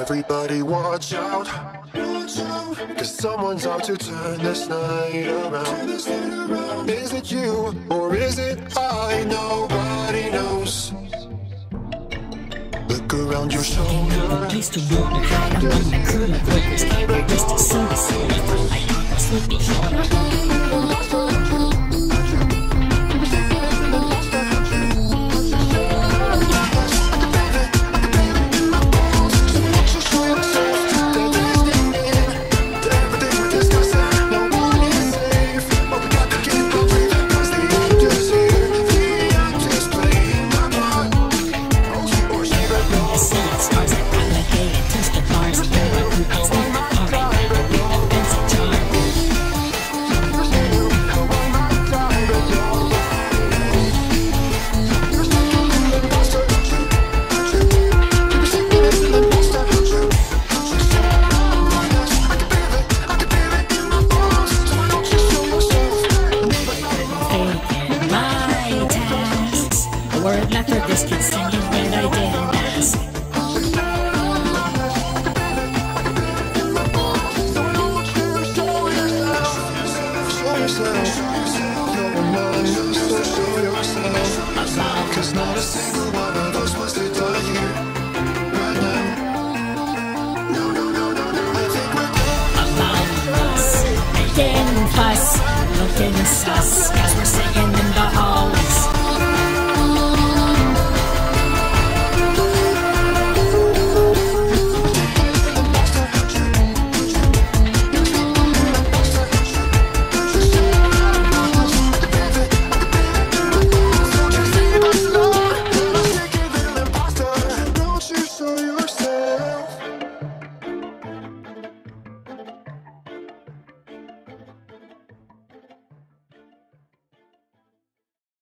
Everybody watch out, cause someone's out to turn this night around. Is it you, or is it I? Nobody knows. Look around your shoulder. Used to wonder how come the crew of workers can't resist to see the city from like a sleepy word after this kid singing and I didn't ask. Cause not a single one of us wants to die here right now. I think we're Among us, making fuss, looking sus.